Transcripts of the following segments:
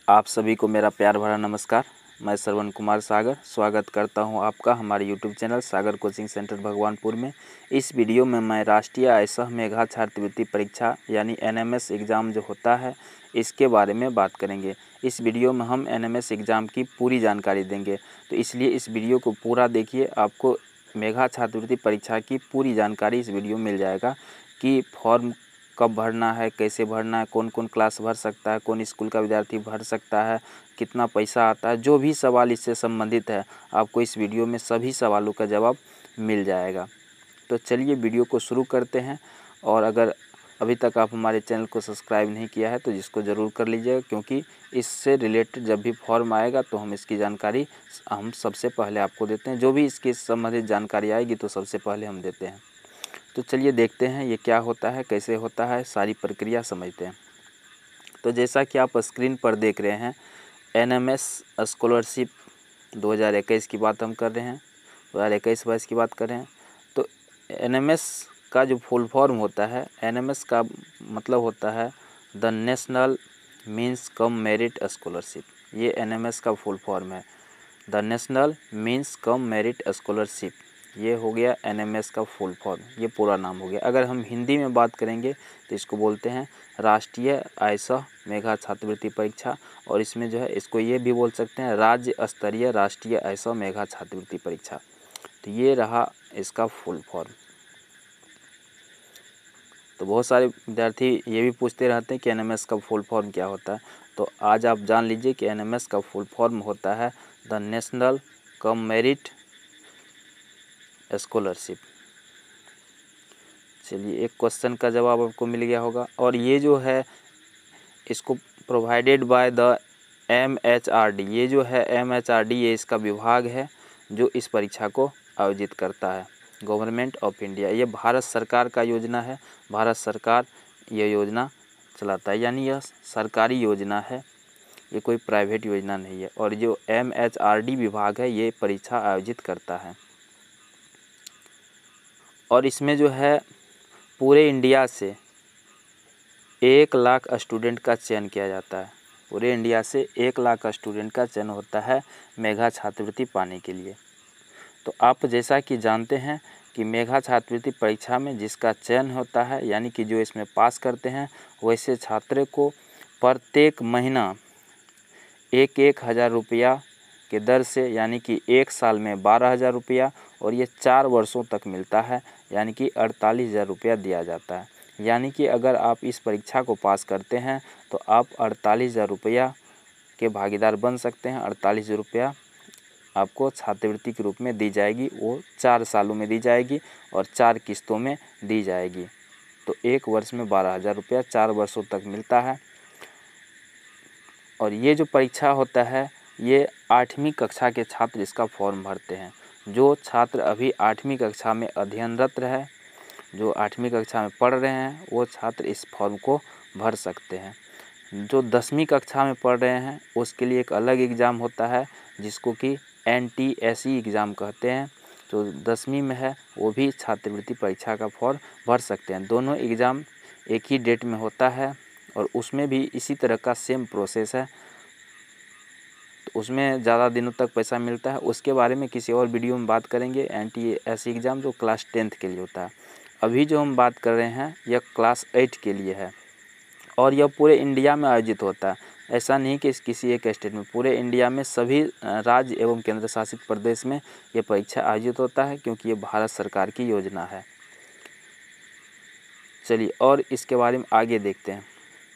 आप सभी को मेरा प्यार भरा नमस्कार। मैं श्रवण कुमार सागर स्वागत करता हूं आपका हमारे YouTube channel Sagar coaching centre Bhagwanpur में। इस वीडियो में मैं राष्ट्रीय आयसह मेधा छात्रवृत्ति परीक्षा यानी NMS एग्ज़ाम जो होता है इसके बारे में बात करेंगे। इस वीडियो में हम NMS एग्ज़ाम की पूरी जानकारी देंगे, तो इसलिए इस वीडियो को पूरा देखिए। आपको मेधा छात्रवृत्ति परीक्षा की पूरी जानकारी इस वीडियो में मिल जाएगा कि फॉर्म कब भरना है, कैसे भरना है, कौन कौन क्लास भर सकता है, कौन स्कूल का विद्यार्थी भर सकता है, कितना पैसा आता है, जो भी सवाल इससे संबंधित है आपको इस वीडियो में सभी सवालों का जवाब मिल जाएगा। तो चलिए वीडियो को शुरू करते हैं। और अगर अभी तक आप हमारे चैनल को सब्सक्राइब नहीं किया है तो जिसको ज़रूर कर लीजिएगा, क्योंकि इससे रिलेटेड जब भी फॉर्म आएगा तो हम इसकी जानकारी हम सबसे पहले आपको देते हैं। जो भी इसके संबंधित जानकारी आएगी तो सबसे पहले हम देते हैं। तो चलिए देखते हैं ये क्या होता है, कैसे होता है, सारी प्रक्रिया समझते हैं। तो जैसा कि आप स्क्रीन पर देख रहे हैं, NMS स्कॉलरशिप 2021 की बात हम कर रहे हैं, 2021-22 की बात कर रहे हैं। तो NMS का जो फुल फॉर्म होता है, NMS का मतलब होता है the national means cum merit scholarship. ये NMS का फुल फॉर्म है, the national means cum merit scholarship. ये हो गया NMS का फुल फॉर्म, ये पूरा नाम हो गया। अगर हम हिंदी में बात करेंगे तो इसको बोलते हैं राष्ट्रीय आयसह मेधा छात्रवृत्ति परीक्षा, और इसमें जो है इसको ये भी बोल सकते हैं राज्य स्तरीय राष्ट्रीय आयसह मेधा छात्रवृत्ति परीक्षा। तो ये रहा इसका फुल फॉर्म। तो बहुत सारे विद्यार्थी ये भी पूछते रहते हैं कि NMS का फुल फॉर्म क्या होता है। तो आज आप जान लीजिए कि NMS का फुल फॉर्म होता है the national cum merit scholarship. चलिए, एक क्वेश्चन का जवाब आपको मिल गया होगा। और ये जो है इसको प्रोवाइडेड बाय द MHRD। ये जो है MHRD, ये इसका विभाग है जो इस परीक्षा को आयोजित करता है, गवर्नमेंट ऑफ इंडिया। ये भारत सरकार का योजना है, भारत सरकार ये योजना चलाता है, यानी यह सरकारी योजना है, ये कोई प्राइवेट योजना नहीं है। और जो MHRD विभाग है ये परीक्षा आयोजित करता है। और इसमें जो है पूरे इंडिया से 1 लाख स्टूडेंट का चयन किया जाता है। पूरे इंडिया से 1 लाख स्टूडेंट का चयन होता है मेधा छात्रवृत्ति पाने के लिए। तो आप जैसा कि जानते हैं कि मेधा छात्रवृत्ति परीक्षा में जिसका चयन होता है, यानी कि जो इसमें पास करते हैं, वैसे छात्र को प्रत्येक महीना 1-1 हज़ार रुपया के दर से, यानी कि 1 साल में 12,000 रुपया, और ये 4 वर्षों तक मिलता है, यानी कि 48,000 रुपया दिया जाता है। यानी कि अगर आप इस परीक्षा को पास करते हैं तो आप 48,000 रुपया के भागीदार बन सकते हैं। 48,000 रुपया आपको छात्रवृत्ति के रूप में दी जाएगी, वो 4 सालों में दी जाएगी और 4 किस्तों में दी जाएगी। तो 1 वर्ष में 12,000 रुपया 4 वर्षों तक मिलता है। और ये जो परीक्षा होता है ये 8वीं कक्षा के छात्र इसका फॉर्म भरते हैं। जो छात्र अभी 8वीं कक्षा में अध्ययनरत है, जो 8वीं कक्षा में पढ़ रहे हैं, वो छात्र इस फॉर्म को भर सकते हैं। जो 10वीं कक्षा में पढ़ रहे हैं उसके लिए एक अलग एग्ज़ाम होता है जिसको कि NTSE एग्ज़ाम कहते हैं। जो 10वीं में है वो भी छात्रवृत्ति परीक्षा का फॉर्म भर सकते हैं। दोनों एग्ज़ाम एक ही डेट में होता है और उसमें भी इसी तरह का सेम प्रोसेस है। तो उसमें ज़्यादा दिनों तक पैसा मिलता है, उसके बारे में किसी और वीडियो में बात करेंगे। NTSE एग्ज़ाम जो क्लास 10th के लिए होता है। अभी जो हम बात कर रहे हैं यह क्लास 8 के लिए है और यह पूरे इंडिया में आयोजित होता है। ऐसा नहीं कि किसी एक स्टेट में, पूरे इंडिया में सभी राज्य एवं केंद्र शासित प्रदेश में ये परीक्षा आयोजित होता है, क्योंकि ये भारत सरकार की योजना है। चलिए और इसके बारे में आगे देखते हैं।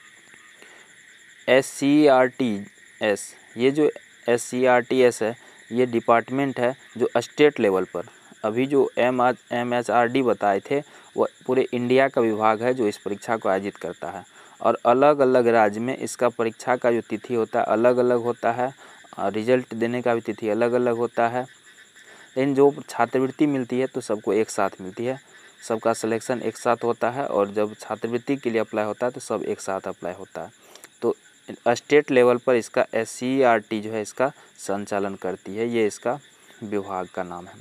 SCERTS, ये जो SCERTS है ये डिपार्टमेंट है जो स्टेट लेवल पर, अभी जो MHRD बताए थे वो पूरे इंडिया का विभाग है जो इस परीक्षा को आयोजित करता है। और अलग अलग राज्य में इसका परीक्षा का जो तिथि होता है अलग अलग होता है, रिजल्ट देने का भी तिथि अलग अलग होता है। लेकिन जो छात्रवृत्ति मिलती है तो सबको एक साथ मिलती है, सबका सिलेक्शन एक साथ होता है, और जब छात्रवृत्ति के लिए अप्लाई होता है तो सब एक साथ अप्लाई होता है। तो स्टेट लेवल पर इसका SCERT जो है इसका संचालन करती है, ये इसका विभाग का नाम है।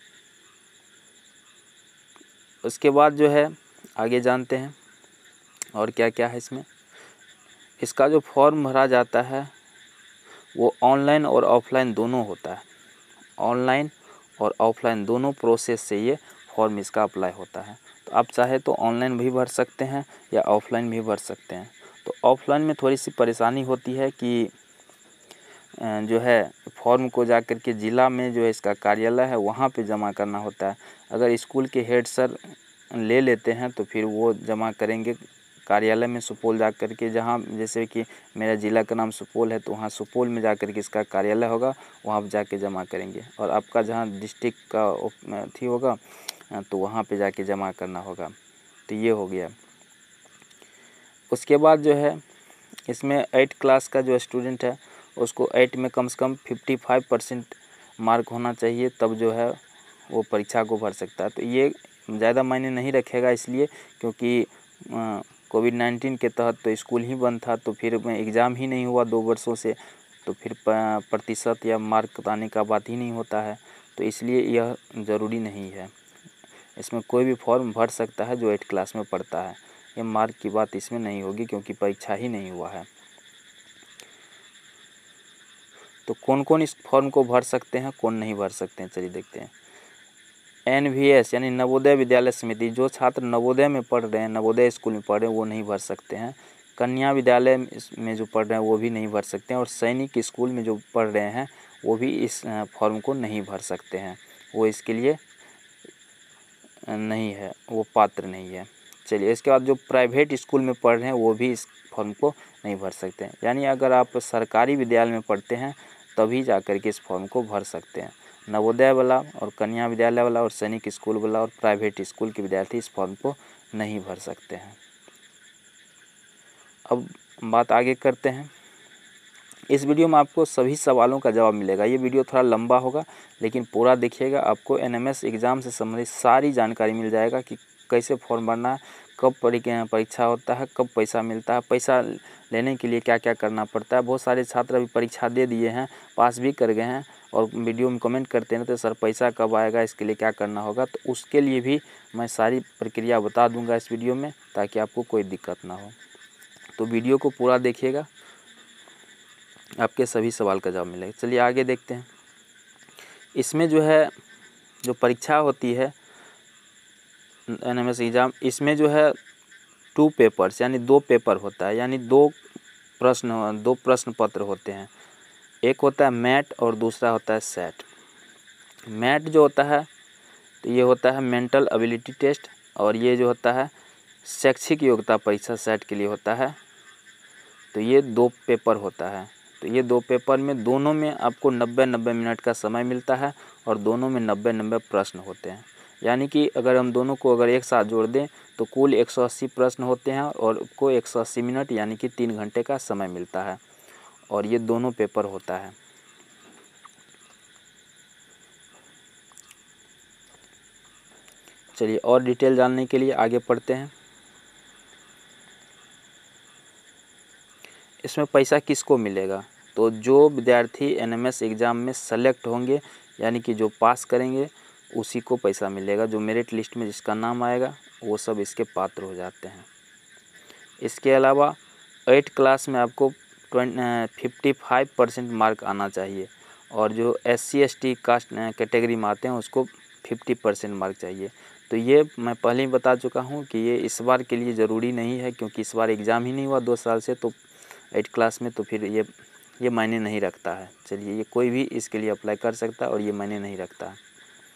उसके बाद जो है आगे जानते हैं। और क्या क्या है इसमें। इसका जो फॉर्म भरा जाता है वो ऑनलाइन और ऑफलाइन दोनों होता है। ऑनलाइन और ऑफलाइन दोनों प्रोसेस से ये फॉर्म इसका अप्लाई होता है। तो आप चाहे तो ऑनलाइन भी भर सकते हैं या ऑफलाइन भी भर सकते हैं। तो ऑफलाइन में थोड़ी सी परेशानी होती है कि जो है फॉर्म को जा कर के ज़िला में जो है इसका कार्यालय है वहाँ पे जमा करना होता है। अगर स्कूल के हेड सर ले लेते हैं तो फिर वो जमा करेंगे कार्यालय में सुपौल जा कर के, जहाँ जैसे कि मेरा ज़िला का नाम सुपौल है तो वहाँ सुपौल में जा कर के इसका कार्यालय होगा, वहाँ पर जाके जमा करेंगे। और आपका जहाँ डिस्ट्रिक्ट का थी होगा तो वहाँ पे जाके जमा करना होगा। तो ये हो गया। उसके बाद जो है इसमें 8 क्लास का जो स्टूडेंट है उसको 8 में कम से कम 55% मार्क होना चाहिए, तब जो है वो परीक्षा को भर सकता है। तो ये ज़्यादा मायने नहीं रखेगा इसलिए क्योंकि कोविड-19 के तहत तो स्कूल ही बंद था, तो फिर एग्ज़ाम ही नहीं हुआ 2 वर्षों से, तो फिर प्रतिशत या मार्क आने का बात ही नहीं होता है। तो इसलिए यह ज़रूरी नहीं है। इसमें कोई भी फॉर्म भर सकता है जो 8 क्लास में पढ़ता है। ये मार्क की बात इसमें नहीं होगी क्योंकि परीक्षा ही नहीं हुआ है। तो कौन कौन इस फॉर्म को भर सकते हैं, कौन नहीं भर सकते हैं, चलिए देखते हैं। NVS यानी नवोदय विद्यालय समिति, जो छात्र नवोदय में पढ़ रहे हैं, नवोदय स्कूल में पढ़ रहे हैं, वो नहीं भर सकते हैं। कन्या विद्यालय में जो पढ़ रहे हैं वो भी नहीं भर सकते हैं। और सैनिक स्कूल में जो पढ़ रहे हैं वो भी इस फॉर्म को नहीं भर सकते हैं, वो इसके लिए नहीं है, वो पात्र नहीं है। चलिए इसके बाद जो प्राइवेट स्कूल में पढ़ रहे हैं वो भी इस फॉर्म को नहीं भर सकते हैं। यानी अगर आप सरकारी विद्यालय में पढ़ते हैं तभी जा कर के इस फॉर्म को भर सकते हैं। नवोदय वाला और कन्या विद्यालय वाला और सैनिक स्कूल वाला और प्राइवेट स्कूल के विद्यार्थी इस फॉर्म को नहीं भर सकते हैं। अब बात आगे करते हैं। इस वीडियो में आपको सभी सवालों का जवाब मिलेगा। ये वीडियो थोड़ा लंबा होगा लेकिन पूरा देखिएगा, आपको NMS एग्ज़ाम से संबंधित सारी जानकारी मिल जाएगा कि कैसे फॉर्म भरना है, कब परीक्षा होता है, कब पैसा मिलता है, पैसा लेने के लिए क्या क्या करना पड़ता है। बहुत सारे छात्र अभी परीक्षा दे दिए हैं, पास भी कर गए हैं और वीडियो में कमेंट करते हैं तो सर पैसा कब आएगा, इसके लिए क्या करना होगा। तो उसके लिए भी मैं सारी प्रक्रिया बता दूँगा इस वीडियो में ताकि आपको कोई दिक्कत ना हो। तो वीडियो को पूरा देखिएगा, आपके सभी सवाल का जवाब मिलेगा। चलिए आगे देखते हैं। इसमें जो है जो परीक्षा होती है NMS एग्ज़ाम, इसमें जो है 2 पेपर्स यानी 2 पेपर होता है, यानी 2 प्रश्न पत्र होते हैं। एक होता है मैट और दूसरा होता है सेट। मैट जो होता है तो ये होता है मेंटल एबिलिटी टेस्ट, और ये जो होता है शैक्षिक योग्यता परीक्षा सेट के लिए होता है। तो ये 2 पेपर होता है। तो ये 2 पेपर में दोनों में आपको 90-90 मिनट का समय मिलता है और दोनों में 90-90 प्रश्न होते हैं। यानी कि अगर हम दोनों को अगर एक साथ जोड़ दें तो कुल 180 प्रश्न होते हैं और को 180 मिनट यानी कि 3 घंटे का समय मिलता है, और ये दोनों पेपर होता है। चलिए और डिटेल जानने के लिए आगे पढ़ते हैं। इसमें पैसा किसको मिलेगा, तो जो विद्यार्थी NMS एग्ज़ाम में सेलेक्ट होंगे यानी कि जो पास करेंगे उसी को पैसा मिलेगा। जो मेरिट लिस्ट में जिसका नाम आएगा वो सब इसके पात्र हो जाते हैं। इसके अलावा 8 क्लास में आपको 55% मार्क आना चाहिए, और जो SC ST कास्ट कैटेगरी में आते हैं उसको 50% मार्क चाहिए। तो ये मैं पहले ही बता चुका हूँ कि ये इस बार के लिए ज़रूरी नहीं है क्योंकि इस बार एग्ज़ाम ही नहीं हुआ 2 साल से, तो 8 क्लास में तो फिर ये मायने नहीं रखता है। चलिए ये कोई भी इसके लिए अप्लाई कर सकता है और ये मायने नहीं रखता है।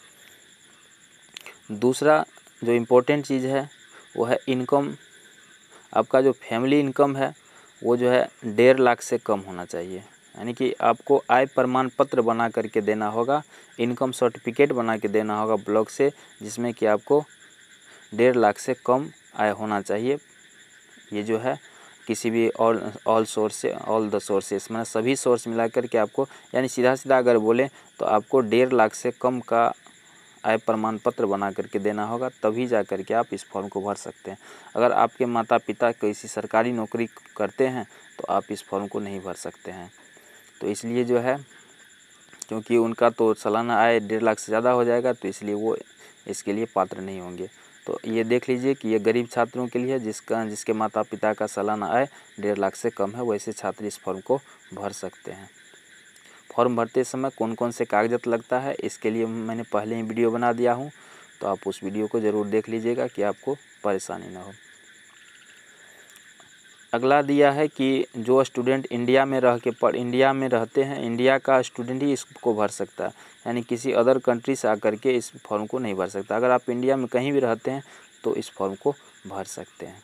दूसरा जो इम्पोर्टेंट चीज़ है वो है इनकम। आपका जो फैमिली इनकम है वो जो है 1.5 लाख से कम होना चाहिए। यानी कि आपको आय प्रमाण पत्र बना करके देना होगा, इनकम सर्टिफिकेट बना के देना होगा ब्लॉक से, जिसमें कि आपको 1.5 लाख से कम आय होना चाहिए। ये जो है किसी भी ऑल द सोर्सेस मतलब सभी सोर्स मिला करके आपको, यानी सीधा सीधा अगर बोले तो आपको 1.5 लाख से कम का आय प्रमाण पत्र बना करके देना होगा, तभी जा करके आप इस फॉर्म को भर सकते हैं। अगर आपके माता पिता किसी सरकारी नौकरी करते हैं तो आप इस फॉर्म को नहीं भर सकते हैं। तो इसलिए जो है क्योंकि उनका तो सालाना आय 1.5 लाख से ज़्यादा हो जाएगा, तो इसलिए वो इसके लिए पात्र नहीं होंगे। तो ये देख लीजिए कि ये गरीब छात्रों के लिए जिसके माता पिता का सालाना आय 1.5 लाख से कम है, वैसे छात्र इस फॉर्म को भर सकते हैं। फॉर्म भरते समय कौन कौन से कागजात लगता है इसके लिए मैंने पहले ही वीडियो बना दिया हूँ, तो आप उस वीडियो को ज़रूर देख लीजिएगा कि आपको परेशानी ना हो। अगला दिया है कि जो स्टूडेंट इंडिया में रहते हैं, इंडिया का स्टूडेंट ही इसको भर सकता है, यानी किसी अदर कंट्री से आकर के इस फॉर्म को नहीं भर सकता। अगर आप इंडिया में कहीं भी रहते हैं तो इस फॉर्म को भर सकते हैं।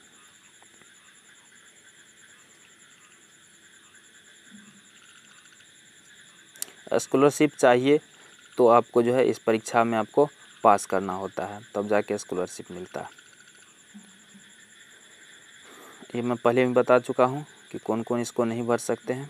स्कॉलरशिप चाहिए तो आपको जो है इस परीक्षा में आपको पास करना होता है, तब जाके स्कॉलरशिप मिलता है। ये मैं पहले भी बता चुका हूँ कि कौन कौन इसको नहीं भर सकते हैं।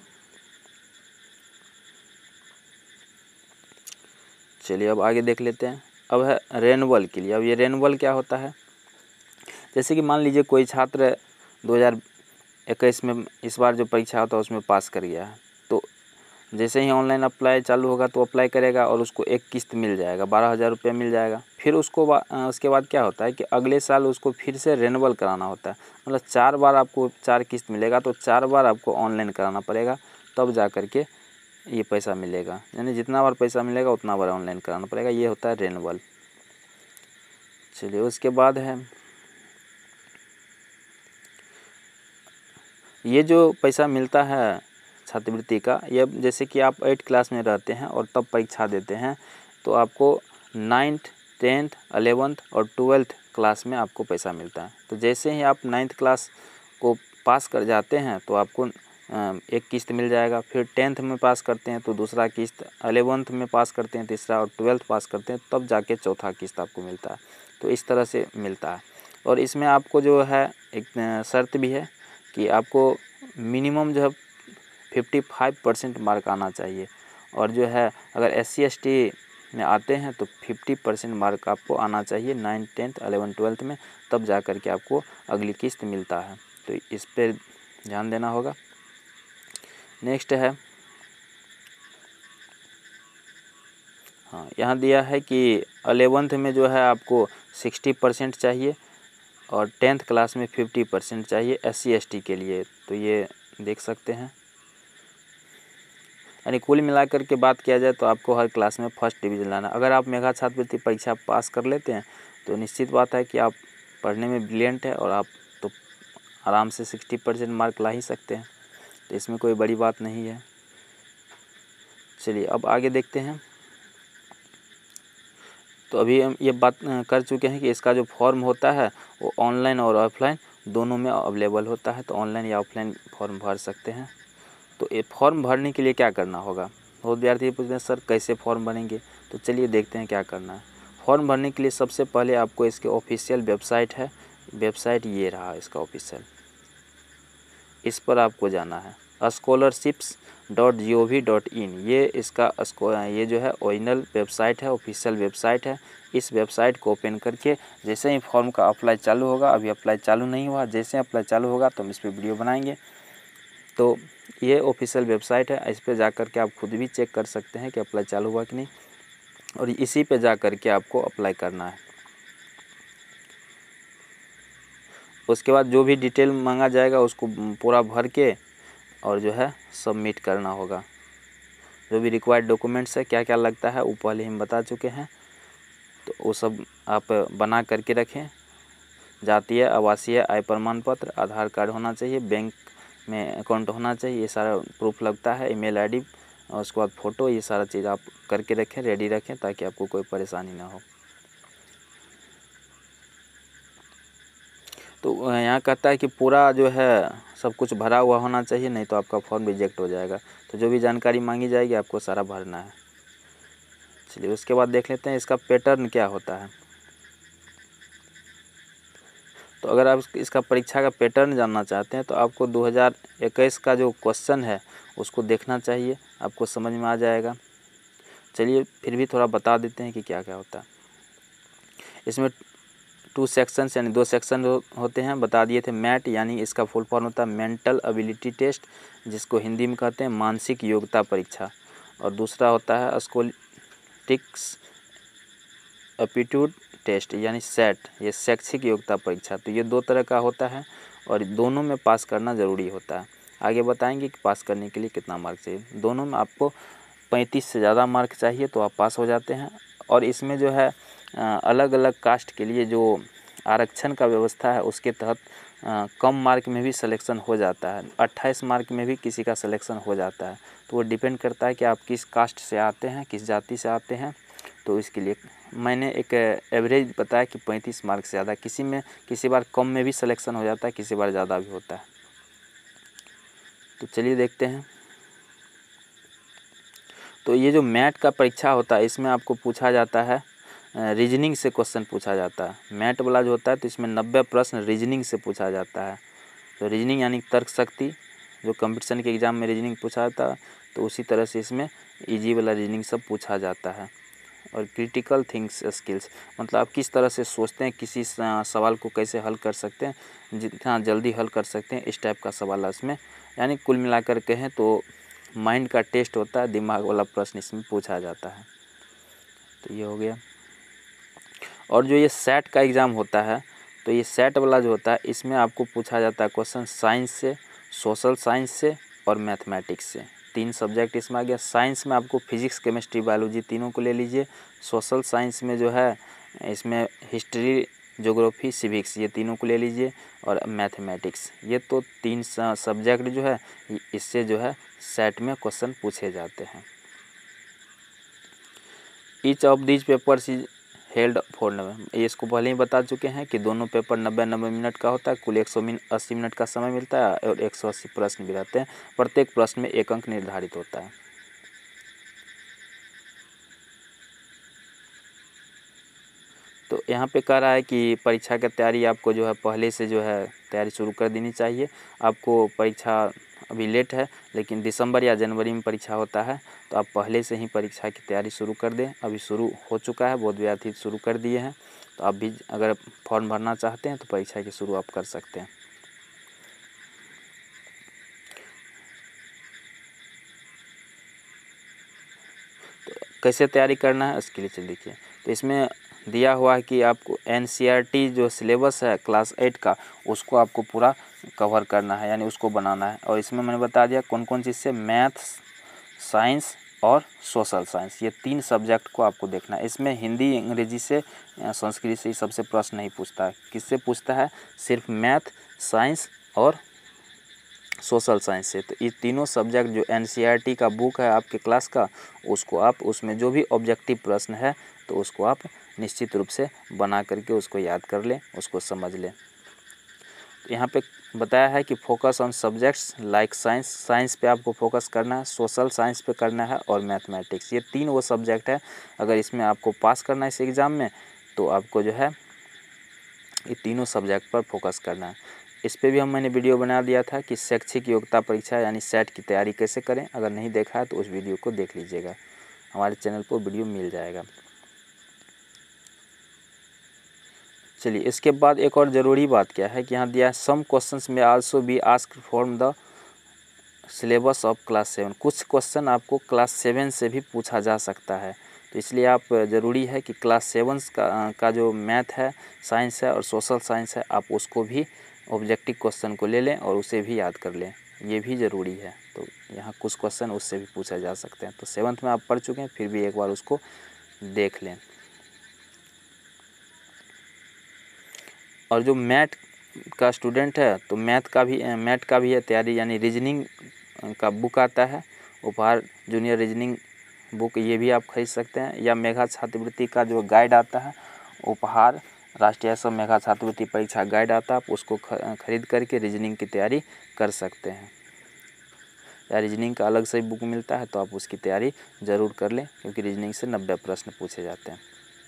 चलिए अब आगे देख लेते हैं। अब है रेनुअल के लिए। अब ये रेनुअल क्या होता है, जैसे कि मान लीजिए कोई छात्र 2021 में इस बार जो परीक्षा होता है उसमें पास कर गया है, तो जैसे ही ऑनलाइन अप्लाई चालू होगा तो अप्लाई करेगा और उसको एक किस्त मिल जाएगा, 12,000 रुपये मिल जाएगा। फिर उसके बाद क्या होता है कि अगले साल उसको फिर से रेनुअल कराना होता है, मतलब 4 बार आपको 4 किस्त मिलेगा, तो 4 बार आपको ऑनलाइन कराना पड़ेगा, तब जा कर के ये पैसा मिलेगा। यानी जितना बार पैसा मिलेगा उतना बार ऑनलाइन कराना पड़ेगा, ये होता है रेनुअल। चलिए उसके बाद है ये जो पैसा मिलता है छात्रवृत्ति का, ये जैसे कि आप 8 क्लास में रहते हैं और तब परीक्षा देते हैं, तो आपको 9th 10th 11th और 12th क्लास में आपको पैसा मिलता है। तो जैसे ही आप 9th क्लास को पास कर जाते हैं तो आपको एक किस्त मिल जाएगा। फिर 10th में पास करते हैं तो दूसरा किस्त, 11th में पास करते हैं तीसरा, और 12th पास करते हैं तब जाके चौथा किस्त आपको मिलता है। तो इस तरह से मिलता है। और इसमें आपको जो है एक शर्त भी है कि आपको मिनिमम जो है 55% मार्क आना चाहिए, और जो है अगर SC ST में आते हैं तो 50% मार्क आपको आना चाहिए 9th 10th 11th 12th में, तब जा कर के आपको अगली किस्त मिलता है। तो इस पर ध्यान देना होगा। नेक्स्ट है, हाँ यहाँ दिया है कि 11th में जो है आपको 60% चाहिए और 10th क्लास में 50% चाहिए SC ST के लिए। तो ये देख सकते हैं, यानी कुल मिलाकर के बात किया जाए तो आपको हर क्लास में फर्स्ट डिवीज़न लाना। अगर आप मेगा छात्रवृत्ति परीक्षा पास कर लेते हैं तो निश्चित बात है कि आप पढ़ने में ब्रिलियंट है और आप तो आराम से 60% मार्क ला ही सकते हैं, तो इसमें कोई बड़ी बात नहीं है। चलिए अब आगे देखते हैं। तो अभी हम ये बात कर चुके हैं कि इसका जो फॉर्म होता है वो ऑनलाइन और ऑफलाइन दोनों में अवेलेबल होता है, तो ऑनलाइन या ऑफलाइन फॉर्म भर सकते हैं। तो ये फॉर्म भरने के लिए क्या करना होगा, बहुत विद्यार्थी पूछते हैं सर कैसे फॉर्म भरेंगे, तो चलिए देखते हैं क्या करना है। फॉर्म भरने के लिए सबसे पहले आपको इसके ऑफिशियल वेबसाइट है, वेबसाइट ये रहा इसका ऑफिशियल, इस पर आपको जाना है scholarships.gov.in। ये जो है ओरिजिनल वेबसाइट है, ऑफिशियल वेबसाइट है। इस वेबसाइट को ओपन करके जैसे ही फॉर्म का अप्लाई चालू होगा, अभी अप्लाई चालू नहीं हुआ, जैसे अप्लाई चालू होगा तो हम इस पर वीडियो बनाएंगे। तो ये ऑफिशियल वेबसाइट है, इस पर जा कर के आप खुद भी चेक कर सकते हैं कि अप्लाई चालू हुआ कि नहीं, और इसी पे जा कर के आपको अप्लाई करना है। उसके बाद जो भी डिटेल मांगा जाएगा उसको पूरा भर के और जो है सबमिट करना होगा। जो भी रिक्वायर्ड डॉक्यूमेंट्स है क्या क्या लगता है वो पहले हम बता चुके हैं, तो वो सब आप बना करके रखें। जातीय आवासीय आय प्रमाण पत्र, आधार कार्ड होना चाहिए, बैंक में अकाउंट होना चाहिए, ये सारा प्रूफ लगता है, ईमेल ID, और उसके बाद फ़ोटो, ये सारा चीज़ आप करके रखें, रेडी रखें ताकि आपको कोई परेशानी ना हो। तो यहाँ कहता है कि पूरा जो है सब कुछ भरा हुआ होना चाहिए, नहीं तो आपका फॉर्म रिजेक्ट हो जाएगा। तो जो भी जानकारी मांगी जाएगी आपको सारा भरना है। चलिए उसके बाद देख लेते हैं इसका पैटर्न क्या होता है। तो अगर आप इसका परीक्षा का पैटर्न जानना चाहते हैं तो आपको 2021 का जो क्वेश्चन है उसको देखना चाहिए, आपको समझ में आ जाएगा। चलिए फिर भी थोड़ा बता देते हैं कि क्या क्या होता है। इसमें 2 सेक्शंस यानी 2 सेक्शन होते हैं, बता दिए थे। मैट यानी इसका फुल फॉर्म होता है मेंटल एबिलिटी टेस्ट, जिसको हिंदी में कहते हैं मानसिक योग्यता परीक्षा, और दूसरा होता है स्कोलिस्टिक्स एप्टीट्यूड टेस्ट यानी सेट, ये शैक्षिक योग्यता परीक्षा, तो ये 2 तरह का होता है और दोनों में पास करना ज़रूरी होता है। आगे बताएंगे कि पास करने के लिए कितना मार्क चाहिए। दोनों में आपको 35 से ज़्यादा मार्क चाहिए तो आप पास हो जाते हैं। और इसमें जो है अलग अलग कास्ट के लिए जो आरक्षण का व्यवस्था है उसके तहत कम मार्क में भी सिलेक्शन हो जाता है। 28 मार्क में भी किसी का सिलेक्शन हो जाता है। तो वो डिपेंड करता है कि आप किस कास्ट से आते हैं, किस जाति से आते हैं। तो इसके लिए मैंने एक एवरेज बताया कि 35 मार्क से ज़्यादा, किसी बार कम में भी सिलेक्शन हो जाता है, किसी बार ज़्यादा भी होता है। तो चलिए देखते हैं। तो ये जो मैट का परीक्षा होता है इसमें आपको पूछा जाता है रीजनिंग से क्वेश्चन पूछा जाता है। मैट वाला जो होता है तो इसमें 90 प्रश्न रीजनिंग से पूछा जाता है। तो रीजनिंग यानी तर्क शक्ति, जो कंपटीशन के एग्ज़ाम में रीजनिंग पूछा जाता है तो उसी तरह से इसमें इजी वाला रीजनिंग सब पूछा जाता है। और क्रिटिकल थिंक्स स्किल्स, मतलब आप किस तरह से सोचते हैं, किसी सवाल को कैसे हल कर सकते हैं, जितना जल्दी हल कर सकते हैं, इस टाइप का सवाल है इसमें। यानी कुल मिलाकर कहें तो माइंड का टेस्ट होता है, दिमाग वाला प्रश्न इसमें पूछा जाता है। तो ये हो गया। और जो ये सेट का एग्ज़ाम होता है तो ये सेट वाला जो होता है इसमें आपको पूछा जाता है क्वेश्चन साइंस से, सोशल साइंस से और मैथमेटिक्स से। 3 सब्जेक्ट इसमें आ गया। साइंस में आपको फिजिक्स, केमिस्ट्री, बायोलॉजी तीनों को ले लीजिए। सोशल साइंस में जो है इसमें हिस्ट्री, ज्योग्राफी, सिविक्स ये तीनों को ले लीजिए। और मैथमेटिक्स, ये तो 3 सब्जेक्ट जो है इससे जो है सेट में क्वेश्चन पूछे जाते हैं। Each of these papers is held for 90, ये इसको पहले ही बता चुके हैं कि दोनों पेपर 90-90 मिनट का होता है। कुल 180 मिनट का समय मिलता है और 180 प्रश्न भी रहते हैं। प्रत्येक प्रश्न में 1 अंक निर्धारित होता है। तो यहाँ पे कह रहा है कि परीक्षा की तैयारी आपको जो है पहले से जो है तैयारी शुरू कर देनी चाहिए। आपको परीक्षा अभी लेट है लेकिन दिसंबर या जनवरी में परीक्षा होता है, तो आप पहले से ही परीक्षा की तैयारी शुरू कर दें। अभी शुरू हो चुका है, बहुत विद्यार्थी शुरू कर दिए हैं। तो आप भी अगर फॉर्म भरना चाहते हैं तो परीक्षा की शुरू आप कर सकते हैं। तो कैसे तैयारी करना है इसके लिए चलिए देखिए। तो इसमें दिया हुआ है कि आपको NCERT जो सिलेबस है क्लास 8 का उसको आपको पूरा कवर करना है, यानी उसको बनाना है। और इसमें मैंने बता दिया कौन कौन चीज़ से, मैथ्स, साइंस और सोशल साइंस, ये 3 सब्जेक्ट को आपको देखना है। इसमें हिंदी, अंग्रेजी से, संस्कृत से सबसे प्रश्न नहीं पूछता है। किससे पूछता है? सिर्फ मैथ, साइंस और सोशल साइंस से। तो ये तीनों सब्जेक्ट जो NCERT का बुक है आपके क्लास का, उसको आप उसमें जो भी ऑब्जेक्टिव प्रश्न है तो उसको आप निश्चित रूप से बना करके उसको याद कर लें, उसको समझ लें। तो यहाँ पे बताया है कि focus on subjects like science, science पे आपको फोकस करना है, सोशल साइंस पे करना है और मैथमेटिक्स, ये 3 वो सब्जेक्ट है। अगर इसमें आपको पास करना है इस एग्ज़ाम में तो आपको जो है ये तीनों सब्जेक्ट पर फोकस करना है। इस पे भी मैंने वीडियो बना दिया था कि शैक्षिक योग्यता परीक्षा यानी सेट की तैयारी कैसे करें। अगर नहीं देखा है तो उस वीडियो को देख लीजिएगा, हमारे चैनल पर वीडियो मिल जाएगा। चलिए इसके बाद एक और ज़रूरी बात क्या है कि यहाँ दिया है सम क्वेश्चंस में also be asked from the syllabus of class 7। कुछ क्वेश्चन आपको क्लास 7 से भी पूछा जा सकता है। तो इसलिए आप ज़रूरी है कि क्लास 7 का जो मैथ है, साइंस है और सोशल साइंस है, आप उसको भी ऑब्जेक्टिव क्वेश्चन को ले लें और उसे भी याद कर लें, ये भी ज़रूरी है। तो यहाँ कुछ क्वेश्चन उससे भी पूछा जा सकते हैं। तो 7th में आप पढ़ चुके हैं, फिर भी एक बार उसको देख लें। और जो मैथ का स्टूडेंट है तो मैथ का भी है तैयारी, यानी रीजनिंग का बुक आता है, उपहार जूनियर रीजनिंग बुक, ये भी आप खरीद सकते हैं। या मेघा छात्रवृत्ति का जो गाइड आता है, उपहार राष्ट्रीय सब मेघा छात्रवृत्ति परीक्षा गाइड आता है, आप उसको खरीद करके रीजनिंग की तैयारी कर सकते हैं। या रीजनिंग का अलग से बुक मिलता है तो आप उसकी तैयारी ज़रूर कर लें, क्योंकि रीजनिंग से 90 प्रश्न पूछे जाते हैं।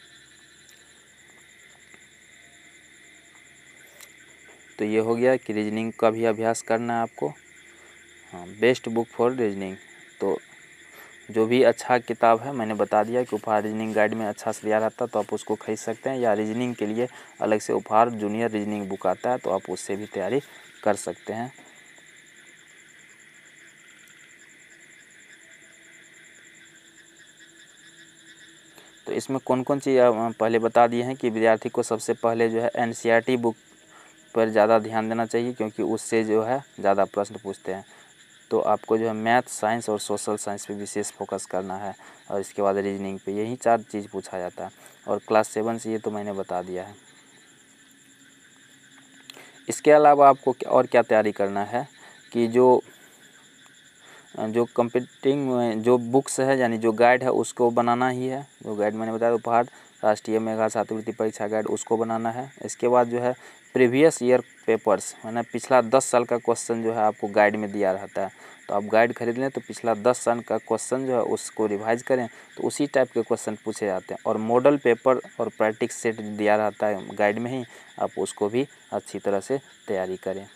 तो ये हो गया कि रीजनिंग का भी अभ्यास करना है आपको। हाँ, बेस्ट बुक फॉर रीजनिंग, तो जो भी अच्छा किताब है मैंने बता दिया कि उपहार रीजनिंग गाइड में अच्छा से दिया रहता है, तो आप उसको खरीद सकते हैं। या रीजनिंग के लिए अलग से उपहार जूनियर रीजनिंग बुक आता है, तो आप उससे भी तैयारी कर सकते हैं। तो इसमें कौन कौन चीज़ पहले बता दिए हैं कि विद्यार्थी को सबसे पहले जो है NCERT बुक पर ज़्यादा ध्यान देना चाहिए, क्योंकि उससे जो है ज़्यादा प्रश्न पूछते हैं। तो आपको जो है मैथ, साइंस और सोशल साइंस पे विशेष फोकस करना है, और इसके बाद रीजनिंग पे, यही 4 चीज़ पूछा जाता है। और क्लास 7 से ये तो मैंने बता दिया है। इसके अलावा आपको और क्या तैयारी करना है कि जो कंपीटिंग जो बुक्स है, यानी जो गाइड है उसको बनाना ही है। जो गाइड मैंने बताया, उपहार राष्ट्रीय मेधा छात्रवृत्ति परीक्षा गाइड, उसको बनाना है। इसके बाद जो है प्रीवियस ईयर पेपर्स, मैंने पिछला 10 साल का क्वेश्चन जो है आपको गाइड में दिया रहता है, तो आप गाइड खरीद लें तो पिछला 10 साल का क्वेश्चन जो है उसको रिवाइज करें, तो उसी टाइप के क्वेश्चन पूछे जाते हैं। और मॉडल पेपर और प्रैक्टिस सेट दिया रहता है गाइड में ही, आप उसको भी अच्छी तरह से तैयारी करें।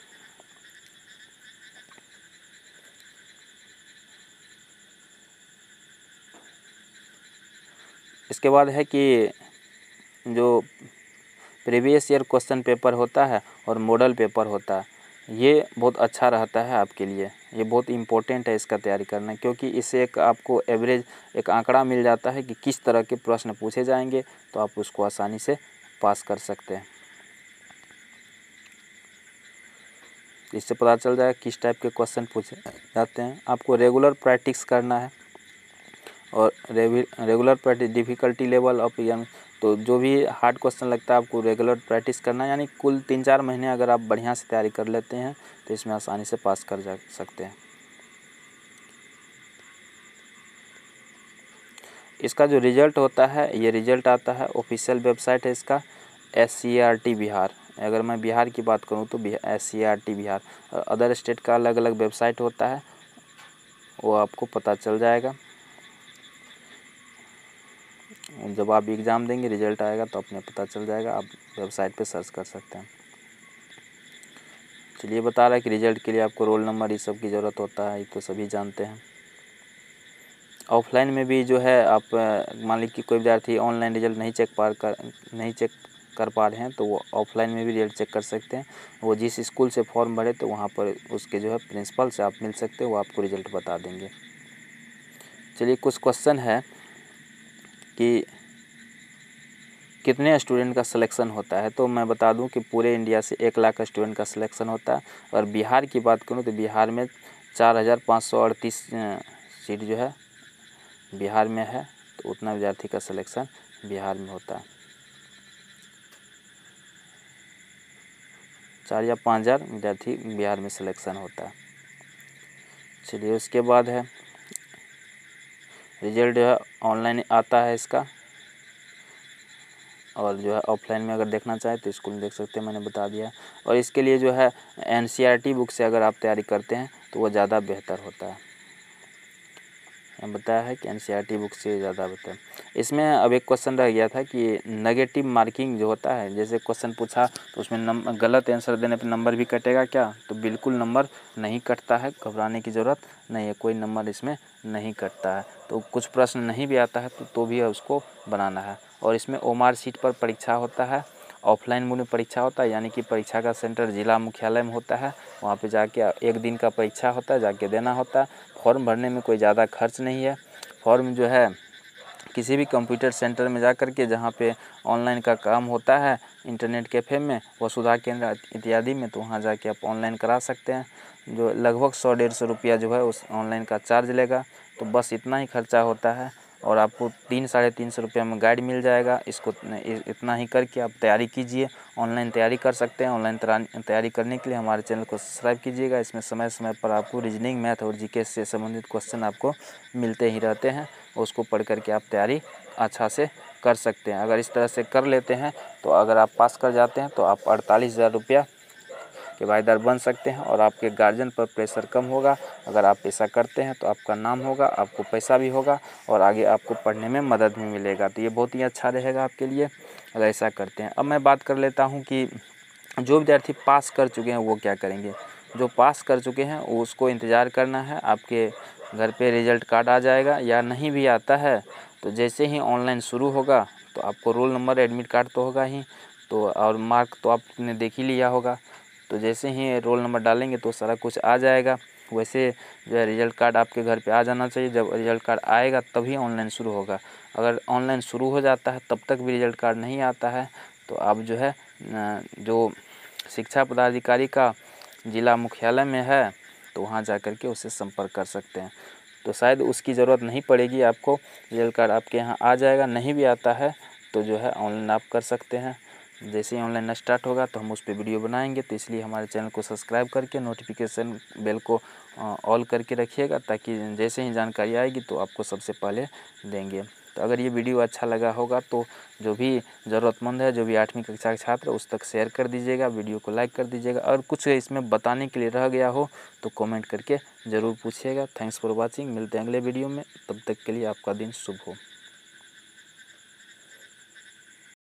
इसके बाद है कि जो प्रीवियस ईयर क्वेश्चन पेपर होता है और मॉडल पेपर होता है, ये बहुत अच्छा रहता है आपके लिए। ये बहुत इम्पोर्टेंट है इसका तैयारी करना, क्योंकि इससे एक आपको एवरेज एक आंकड़ा मिल जाता है कि किस तरह के प्रश्न पूछे जाएंगे, तो आप उसको आसानी से पास कर सकते हैं। इससे पता चल जाएगा किस टाइप के क्वेश्चन पूछे जाते हैं। आपको रेगुलर प्रैक्टिस करना है, और regular practice difficulty level of, यानी तो जो भी हार्ड क्वेश्चन लगता है आपको रेगुलर प्रैक्टिस करना है। यानी कुल 3-4 महीने अगर आप बढ़िया से तैयारी कर लेते हैं तो इसमें आसानी से पास कर जा सकते हैं। इसका जो रिज़ल्ट होता है, ये रिज़ल्ट आता है, ऑफिशियल वेबसाइट है इसका SCERT बिहार। अगर मैं बिहार की बात करूँ तो SCERT बिहार, और अदर स्टेट का अलग अलग वेबसाइट होता है, वो आपको पता चल जाएगा। जब आप एग्ज़ाम देंगे, रिज़ल्ट आएगा तो अपने पता चल जाएगा, आप वेबसाइट पे सर्च कर सकते हैं। चलिए, बता रहा है कि रिज़ल्ट के लिए आपको रोल नंबर, ये सब की ज़रूरत होता है, ये तो सभी जानते हैं। ऑफलाइन में भी जो है आप मान लीजिए कि कोई विद्यार्थी ऑनलाइन रिज़ल्ट नहीं चेक कर पा रहे हैं, तो वो ऑफलाइन में भी रिज़ल्ट चेक कर सकते हैं। वो जिस स्कूल से फॉर्म भरे तो वहाँ पर उसके जो है प्रिंसिपल से आप मिल सकते हैं, वो आपको रिज़ल्ट बता देंगे। चलिए, कुछ क्वेश्चन है कि कितने स्टूडेंट का सिलेक्शन होता है। तो मैं बता दूं कि पूरे इंडिया से 1 लाख स्टूडेंट का सिलेक्शन होता है, और बिहार की बात करूं तो बिहार में 4538 सीट जो है बिहार में है, तो उतना विद्यार्थी का सिलेक्शन बिहार में होता है। 4 या 5 हज़ार विद्यार्थी बिहार में सिलेक्शन होता है। चलिए, उसके बाद है रिजल्ट जो है ऑनलाइन आता है इसका, और जो है ऑफलाइन में अगर देखना चाहें तो स्कूल में देख सकते हैं, मैंने बता दिया। और इसके लिए जो है NCERT बुक से अगर आप तैयारी करते हैं तो वो ज़्यादा बेहतर होता है। बताया है कि NCERT बुक से ज़्यादा बेहतर। इसमें अब एक क्वेश्चन रह गया था कि नेगेटिव मार्किंग जो होता है, जैसे क्वेश्चन पूछा तो उसमें गलत आंसर देने पर नंबर भी कटेगा क्या? तो बिल्कुल नंबर नहीं कटता है, घबराने की ज़रूरत नहीं है, कोई नंबर इसमें नहीं कटता है। तो कुछ प्रश्न नहीं भी आता है तो भी उसको बनाना है। और इसमें OMR शीट पर परीक्षा होता है, ऑफलाइन मोड में परीक्षा होता है, यानी कि परीक्षा का सेंटर जिला मुख्यालय में होता है, वहाँ पे जाके 1 दिन का परीक्षा होता है, जाके देना होता है। फॉर्म भरने में कोई ज़्यादा खर्च नहीं है। फॉर्म जो है किसी भी कंप्यूटर सेंटर में जा कर के, जहाँ पे ऑनलाइन का काम होता है, इंटरनेट कैफ़े में, वसुधा केंद्र इत्यादि में, तो वहाँ जाके आप ऑनलाइन करा सकते हैं। जो लगभग 100-150 रुपया जो है उस ऑनलाइन का चार्ज लेगा। तो बस इतना ही खर्चा होता है, और आपको 300-350 रुपये में गाइड मिल जाएगा। इसको इतना ही करके आप तैयारी कीजिए, ऑनलाइन तैयारी कर सकते हैं। ऑनलाइन तैयारी करने के लिए हमारे चैनल को सब्सक्राइब कीजिएगा। इसमें समय समय पर आपको रीजनिंग, मैथ और जीके से संबंधित क्वेश्चन आपको मिलते ही रहते हैं, उसको पढ़ करके आप तैयारी अच्छा से कर सकते हैं। अगर इस तरह से कर लेते हैं तो अगर आप पास कर जाते हैं तो आप 48,000 रुपया के भागीदार बन सकते हैं, और आपके गार्जियन पर प्रेशर कम होगा। अगर आप ऐसा करते हैं तो आपका नाम होगा, आपको पैसा भी होगा, और आगे आपको पढ़ने में मदद भी मिलेगा। तो ये बहुत ही अच्छा रहेगा आपके लिए अगर ऐसा करते हैं। अब मैं बात कर लेता हूँ कि जो विद्यार्थी पास कर चुके हैं वो क्या करेंगे। जो पास कर चुके हैं उसको इंतज़ार करना है, आपके घर पे रिज़ल्ट कार्ड आ जाएगा। या नहीं भी आता है तो जैसे ही ऑनलाइन शुरू होगा तो आपको रोल नंबर, एडमिट कार्ड तो होगा ही, तो और मार्क तो आपने देख ही लिया होगा। तो जैसे ही रोल नंबर डालेंगे तो सारा कुछ आ जाएगा। वैसे जो है रिज़ल्ट कार्ड आपके घर पे आ जाना चाहिए। जब रिज़ल्ट कार्ड आएगा तभी ऑनलाइन शुरू होगा। अगर ऑनलाइन शुरू हो जाता है तब तक भी रिज़ल्ट कार्ड नहीं आता है तो आप जो है जो शिक्षा पदाधिकारी का ज़िला मुख्यालय में है तो वहाँ जा कर के उससे संपर्क कर सकते हैं। तो शायद उसकी ज़रूरत नहीं पड़ेगी आपको, रिज़ल्ट कार्ड आपके यहाँ आ जाएगा। नहीं भी आता है तो जो है ऑनलाइन आप कर सकते हैं। जैसे ही ऑनलाइन स्टार्ट होगा तो हम उस पर वीडियो बनाएंगे, तो इसलिए हमारे चैनल को सब्सक्राइब करके नोटिफिकेशन बेल को ऑल करके रखिएगा, ताकि जैसे ही जानकारी आएगी तो आपको सबसे पहले देंगे। तो अगर ये वीडियो अच्छा लगा होगा तो जो भी ज़रूरतमंद है, जो भी 8वीं कक्षा के छात्र, उस तक शेयर कर दीजिएगा, वीडियो को लाइक कर दीजिएगा। और कुछ इसमें बताने के लिए रह गया हो तो कमेंट करके ज़रूर पूछिएगा। Thanks for watching. मिलते हैं अगले वीडियो में, तब तक के लिए आपका दिन शुभ हो।